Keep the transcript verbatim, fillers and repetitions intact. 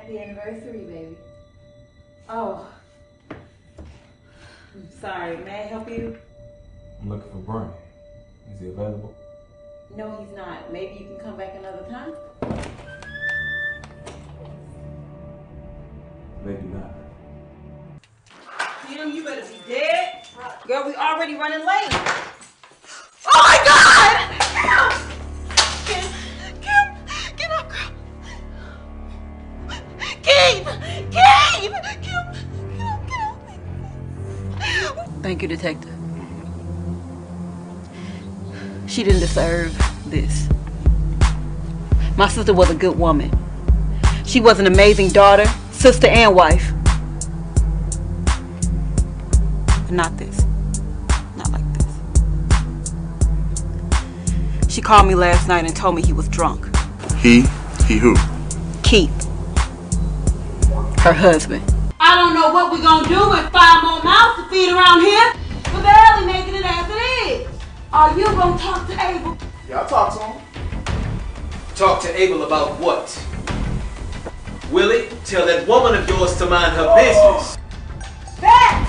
Happy anniversary, baby. Oh. I'm sorry. May I help you? I'm looking for Brian. Is he available? No, he's not. Maybe you can come back another time? Maybe not. Kim, you better be dead. Girl, we already running late. Oh my God! Kim! Kim! Kim! Get up, girl! Kim! Kim! Kim! Get up, get up! Thank you, Detective. She didn't deserve this. My sister was a good woman. She was an amazing daughter, sister, and wife. But not this. Not like this. She called me last night and told me he was drunk. He? He who? Keith. Her husband. I don't know what we're gonna do with five more mouths to feed around here. We're barely making it as it is. Are you gonna talk to Abel? Yeah, I'll talk to him. Talk to Abel about what? Willie, tell that woman of yours to mind her business. That